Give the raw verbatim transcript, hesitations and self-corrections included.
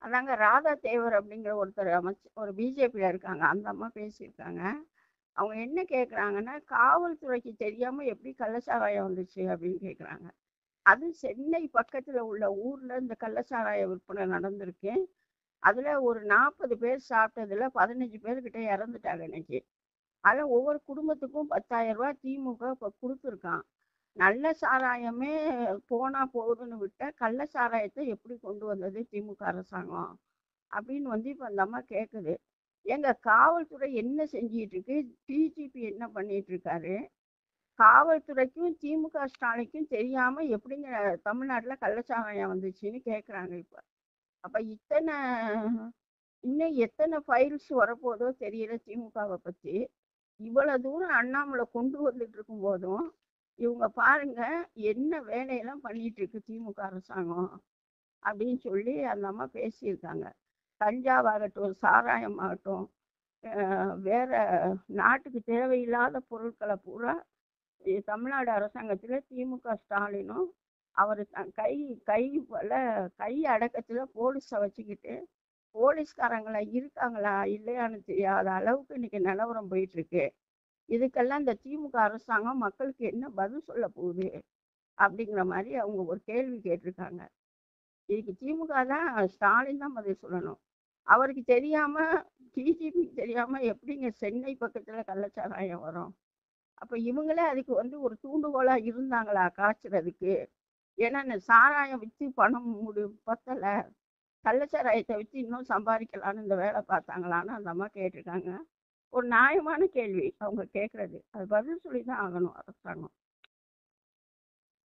அதாங்க ராதா தேவர் அப்படிங்கிற ஒருத்தர் அமைச்சு ஒரு பிஜேபியில் இருக்காங்க. அந்த அம்மா பேசியிருக்காங்க. அவங்க என்ன கேட்குறாங்கன்னா, காவல்துறைக்கு தெரியாமல் எப்படி கள்ளச்சாராயம் வந்துச்சு அப்படின்னு கேட்குறாங்க. அது சென்னை பக்கத்தில் உள்ள ஊரில் இந்த கள்ளச்சாராய விற்பனை நடந்திருக்கு. அதில் ஒரு நாற்பது பேர் சாப்பிட்டதுல பதினஞ்சு பேர்கிட்ட இறந்துட்டாங்க இன்னைக்கு. அதில் ஒவ்வொரு குடும்பத்துக்கும் பத்தாயிரம் ரூபாய் திமுக இப்போ கொடுத்துருக்கான். நல்ல சாராயமே போனா போகுதுன்னு விட்ட கள்ள சாராயத்தை எப்படி கொண்டு வந்தது திமுக அரசாங்கம் அப்படின்னு வந்து இப்போ அந்த அம்மா கேட்குது. எங்க காவல்துறை என்ன செஞ்சிட்டு இருக்கு, டிஜிபி என்ன பண்ணிட்டு இருக்காரு, காவல்துறைக்கும் திமுக ஸ்டாலினுக்கும் தெரியாம எப்படிங்க தமிழ்நாட்டுல கள்ளச்சாராயம் வந்துச்சுன்னு கேட்குறாங்க. இப்போ அப்ப இத்தனை இன்னும் எத்தனை ஃபைல்ஸ் வரப்போதோ தெரியல திமுகவை பத்தி. இவ்வளவு தூரம் அண்ணாமலை கொண்டு வந்துட்டு இருக்கும் போதும் இவங்க பாருங்க என்ன வேலையெல்லாம் பண்ணிட்டு இருக்கு திமுக அரசாங்கம் அப்படின்னு சொல்லி அந்த அம்மா பேசியிருக்காங்க. கஞ்சாவாகட்டும், சாராயம் ஆகட்டும், வேற நாட்டுக்கு தேவையில்லாத பொருட்களை பூரா தமிழ்நாடு அரசாங்கத்துல திமுக ஸ்டாலினும் அவர் கை கை போல கை அடக்கத்துல போலீஸை வச்சுக்கிட்டு போலீஸ்காரங்களா இருக்காங்களா இல்லையான்னு தெரியாத அளவுக்கு இன்னைக்கு நிலவரம் போயிட்டு இருக்கு. இதுக்கெல்லாம் இந்த திமுக அரசாங்கம் மக்களுக்கு என்ன பதில் சொல்ல போகுது அப்படிங்கிற மாதிரி அவங்க ஒரு கேள்வி கேட்டிருக்காங்க. இதுக்கு திமுக தான், ஸ்டாலின் தான் பதில் சொல்லணும். அவருக்கு தெரியாம, டிஜிபிக்கு தெரியாம எப்படிங்க சென்னை பக்கத்துல கள்ளச்சாராயம் வரும்? அப்ப இவங்களே அதுக்கு வந்து ஒரு தூண்டுகோலா இருந்தாங்களா காய்ச்சறதுக்கு? ஏன்னா இந்த சாராயம் விற்று பணம் முடி பத்தல, கள்ளச்சாராயத்தை வச்சு இன்னும் சம்பாதிக்கலான்னு இந்த வேலை பார்த்தாங்களான்னு அந்த அம்மா கேட்டிருக்காங்க. ஒரு நியாயமான கேள்வி அவங்க கேட்கறது. அது பதில் சொல்லி தான் ஆகணும் அரசாங்கம்.